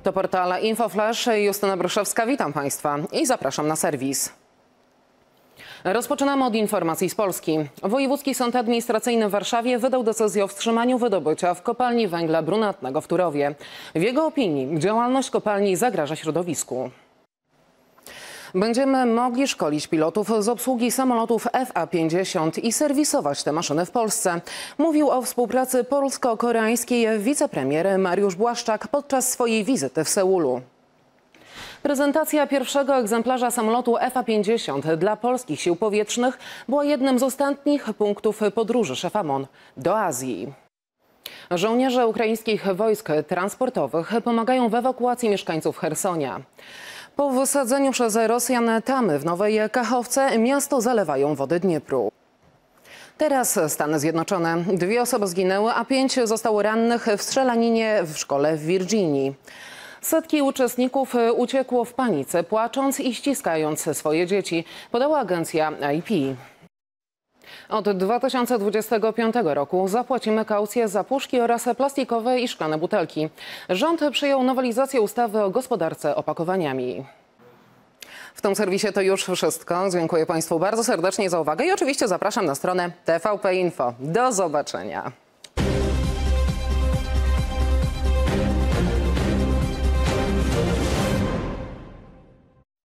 To portal InfoFlash. Justyna Bruszewska, witam Państwa i zapraszam na serwis. Rozpoczynamy od informacji z Polski. Wojewódzki Sąd Administracyjny w Warszawie wydał decyzję o wstrzymaniu wydobycia w kopalni węgla brunatnego w Turowie. W jego opinii działalność kopalni zagraża środowisku. Będziemy mogli szkolić pilotów z obsługi samolotów FA-50 i serwisować te maszyny w Polsce. Mówił o współpracy polsko-koreańskiej wicepremier Mariusz Błaszczak podczas swojej wizyty w Seulu. Prezentacja pierwszego egzemplarza samolotu FA-50 dla polskich sił powietrznych była jednym z ostatnich punktów podróży szefa MON do Azji. Żołnierze ukraińskich wojsk transportowych pomagają w ewakuacji mieszkańców Chersonia. Po wysadzeniu przez Rosjan tamy w Nowej Kachowce miasto zalewają wody Dniepru. Teraz Stany Zjednoczone. 2 osoby zginęły, a 5 zostało rannych w strzelaninie w szkole w Virginii. Setki uczestników uciekło w panice, płacząc i ściskając swoje dzieci, podała agencja AP. Od 2025 roku zapłacimy kaucję za puszki oraz plastikowe i szklane butelki. Rząd przyjął nowelizację ustawy o gospodarce opakowaniami. W tym serwisie to już wszystko. Dziękuję Państwu bardzo serdecznie za uwagę i oczywiście zapraszam na stronę TVP Info. Do zobaczenia.